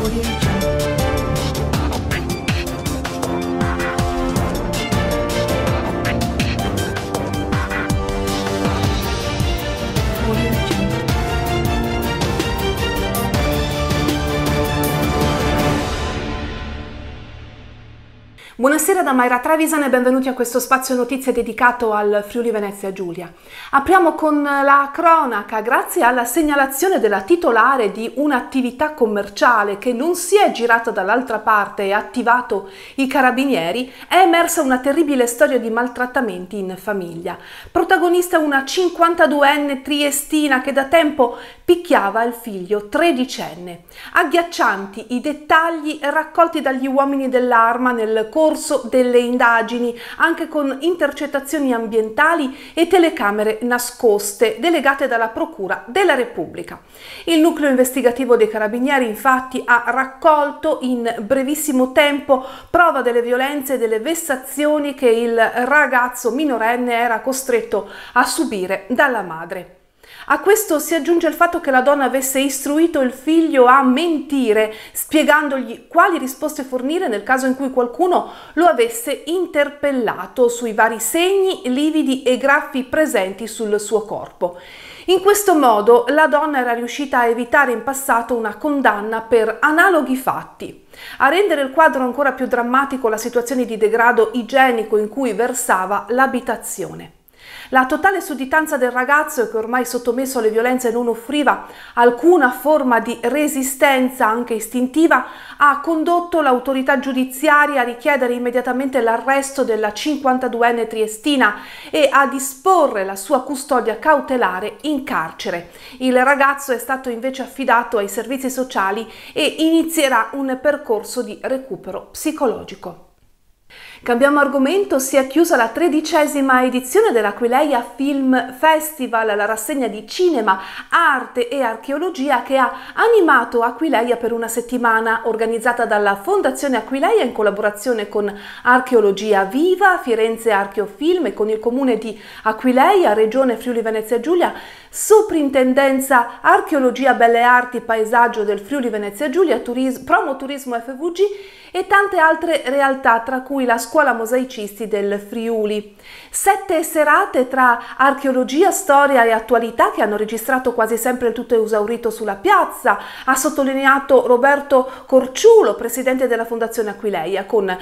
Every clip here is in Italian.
Audio Jungle. Audio Jungle. Buonasera da Mayra Trevisan e benvenuti a questo spazio notizie dedicato al Friuli Venezia Giulia. Apriamo con la cronaca. Grazie alla segnalazione della titolare di un'attività commerciale che non si è girata dall'altra parte e attivato i carabinieri, è emersa una terribile storia di maltrattamenti in famiglia. Protagonista una 52enne triestina che da tempo picchiava il figlio 13enne. Agghiaccianti i dettagli raccolti dagli uomini dell'Arma nel corso delle indagini, anche con intercettazioni ambientali e telecamere nascoste delegate dalla Procura della Repubblica. Il nucleo investigativo dei Carabinieri infatti ha raccolto in brevissimo tempo prova delle violenze e delle vessazioni che il ragazzo minorenne era costretto a subire dalla madre. A questo si aggiunge il fatto che la donna avesse istruito il figlio a mentire, spiegandogli quali risposte fornire nel caso in cui qualcuno lo avesse interpellato sui vari segni, lividi e graffi presenti sul suo corpo. In questo modo la donna era riuscita a evitare in passato una condanna per analoghi fatti. A rendere il quadro ancora più drammatico la situazione di degrado igienico in cui versava l'abitazione. La totale sudditanza del ragazzo, che ormai sottomesso alle violenze non offriva alcuna forma di resistenza anche istintiva, ha condotto l'autorità giudiziaria a richiedere immediatamente l'arresto della 52enne triestina e a disporre la sua custodia cautelare in carcere. Il ragazzo è stato invece affidato ai servizi sociali e inizierà un percorso di recupero psicologico. Cambiamo argomento, si è chiusa la 13ª edizione dell'Aquileia Film Festival, la rassegna di cinema, arte e archeologia che ha animato Aquileia per una settimana, organizzata dalla Fondazione Aquileia in collaborazione con Archeologia Viva, Firenze Archeofilm e con il comune di Aquileia, Regione Friuli Venezia Giulia, Soprintendenza Archeologia Belle Arti Paesaggio del Friuli Venezia Giulia, Promo Turismo FVG e tante altre realtà, tra cui la Scuola Mosaicisti del Friuli. 7 serate tra archeologia, storia e attualità che hanno registrato quasi sempre il tutto esaurito sulla piazza, ha sottolineato Roberto Corciulo, presidente della Fondazione Aquileia, con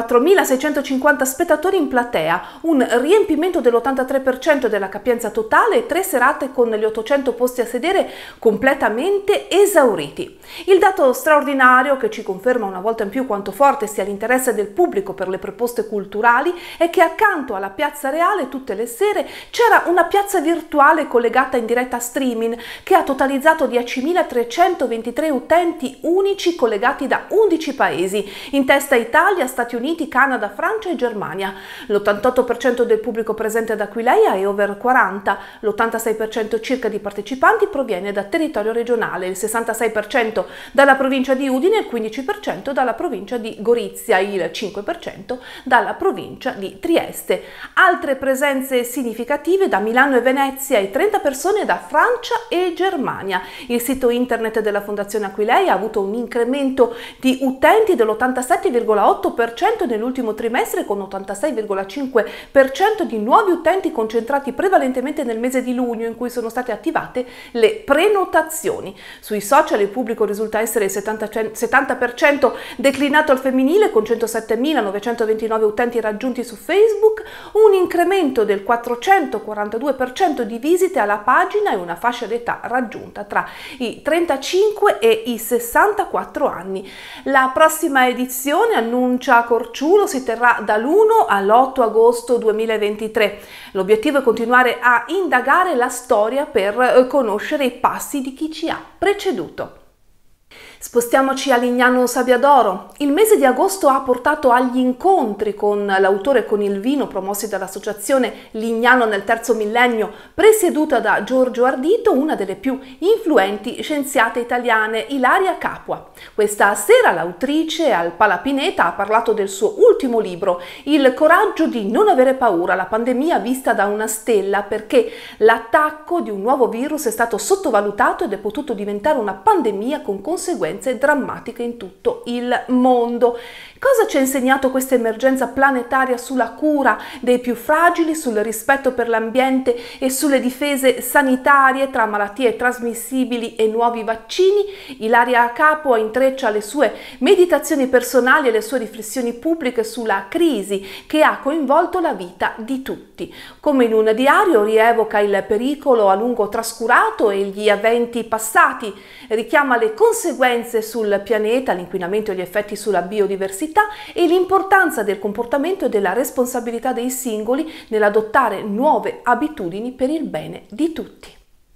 4.650 spettatori in platea, un riempimento dell'83% della capienza totale e 3 serate con gli 800 posti a sedere completamente esauriti. Il dato straordinario, che ci conferma una volta in più quanto forte sia l'interesse del pubblico per le proposte culturali, è che accanto alla piazza reale tutte le sere c'era una piazza virtuale collegata in diretta streaming che ha totalizzato 10.323 utenti unici collegati da 11 paesi, in testa Italia, Stati Uniti, Canada, Francia e Germania. L'88% del pubblico presente ad Aquileia è over 40, l'86% circa di partecipanti proviene da territorio regionale, il 66% dalla provincia di Udine, il 15% dalla provincia di Gorizia, il 5% dalla provincia di Trieste. Altre presenze significative da Milano e Venezia e 30 persone da Francia e Germania. Il sito internet della Fondazione Aquileia ha avuto un incremento di utenti dell'87,8% nell'ultimo trimestre, con 86,5% di nuovi utenti concentrati prevalentemente nel mese di luglio, in cui sono state attivate le prenotazioni. Sui social il pubblico risulta essere il 70% declinato al femminile, con 107.929 utenti raggiunti su Facebook, un incremento del 442% di visite alla pagina e una fascia d'età raggiunta tra i 35 e i 64 anni. La prossima edizione, annuncia Corciulo, si terrà dall'1 all'8 agosto 2023. L'obiettivo è continuare a indagare la storia per conoscere i passi di chi ci ha preceduto. Spostiamoci a Lignano Sabbiadoro. Il mese di agosto ha portato agli incontri con l'autore e con il vino promossi dall'associazione Lignano nel terzo millennio, presieduta da Giorgio Ardito, una delle più influenti scienziate italiane, Ilaria Capua. Questa sera l'autrice al Palapineta ha parlato del suo ultimo libro, Il coraggio di non avere paura, la pandemia vista da una stella, perché l'attacco di un nuovo virus è stato sottovalutato ed è potuto diventare una pandemia con conseguenze conseguenze drammatiche in tutto il mondo. Cosa ci ha insegnato questa emergenza planetaria sulla cura dei più fragili, sul rispetto per l'ambiente e sulle difese sanitarie tra malattie trasmissibili e nuovi vaccini? Ilaria Capo intreccia le sue meditazioni personali e le sue riflessioni pubbliche sulla crisi che ha coinvolto la vita di tutti. Come in un diario rievoca il pericolo a lungo trascurato e gli eventi passati, richiama le conseguenze sul pianeta, l'inquinamento e gli effetti sulla biodiversità e l'importanza del comportamento e della responsabilità dei singoli nell'adottare nuove abitudini per il bene di tutti.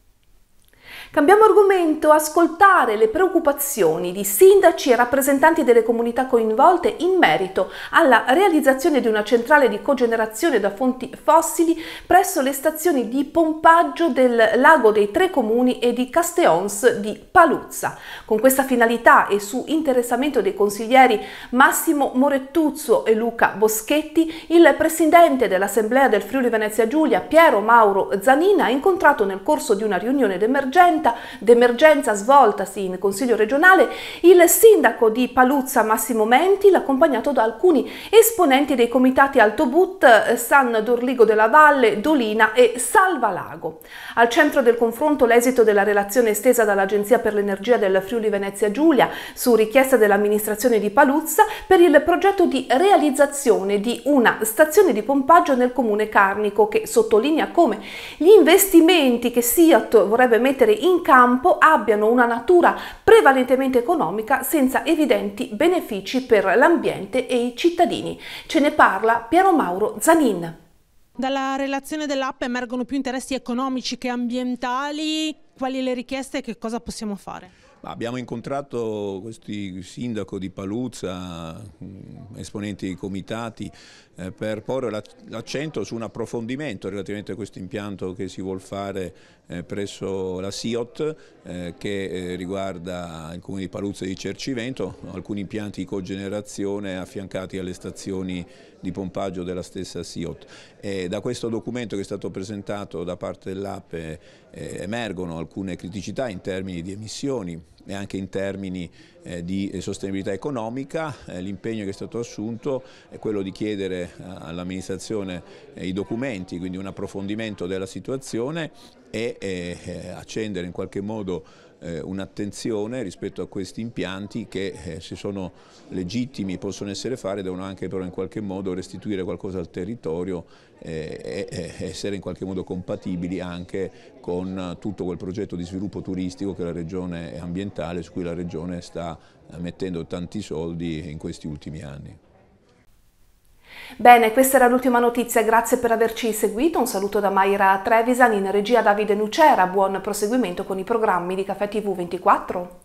Cambiamo argomento: ascoltare le preoccupazioni di sindaci e rappresentanti delle comunità coinvolte in merito alla realizzazione di una centrale di cogenerazione da fonti fossili presso le stazioni di pompaggio del Lago dei Tre Comuni e di Casteons di Paluzza. Con questa finalità e su interessamento dei consiglieri Massimo Morettuzzo e Luca Boschetti, il presidente dell'Assemblea del Friuli Venezia Giulia, Piero Mauro Zanin, ha incontrato nel corso di una riunione d'emergenza svoltasi in Consiglio regionale il sindaco di Paluzza Massimo Menti, accompagnato da alcuni esponenti dei comitati Alto But, San Dorligo della Valle, Dolina e Salvalago. Al centro del confronto l'esito della relazione estesa dall'Agenzia per l'Energia del Friuli Venezia Giulia su richiesta dell'amministrazione di Paluzza per il progetto di realizzazione di una stazione di pompaggio nel comune carnico, che sottolinea come gli investimenti che SIAT vorrebbe mettere in campo abbiano una natura prevalentemente economica senza evidenti benefici per l'ambiente e i cittadini. Ce ne parla Piero Mauro Zanin. Dalla relazione dell'app emergono più interessi economici che ambientali. Quali le richieste e che cosa possiamo fare? Abbiamo incontrato questi sindaco di Paluzza, esponenti dei comitati, per porre l'accento su un approfondimento relativamente a questo impianto che si vuol fare presso la SIOT, che riguarda il comune di Paluzza e di Cercivento, alcuni impianti di cogenerazione affiancati alle stazioni di pompaggio della stessa SIOT. Da questo documento che è stato presentato da parte dell'APE emergono alcune criticità in termini di emissioni e anche in termini di sostenibilità economica. L'impegno che è stato assunto è quello di chiedere all'amministrazione i documenti, quindi un approfondimento della situazione e accendere in qualche modo un'attenzione rispetto a questi impianti che, se sono legittimi e possono essere fatti, devono anche però in qualche modo restituire qualcosa al territorio e essere in qualche modo compatibili anche con tutto quel progetto di sviluppo turistico che la Regione è ambientale, su cui la Regione sta mettendo tanti soldi in questi ultimi anni. Bene, questa era l'ultima notizia, grazie per averci seguito, un saluto da Mayra Trevisan, in regia Davide Nucera, buon proseguimento con i programmi di Caffè TV 24.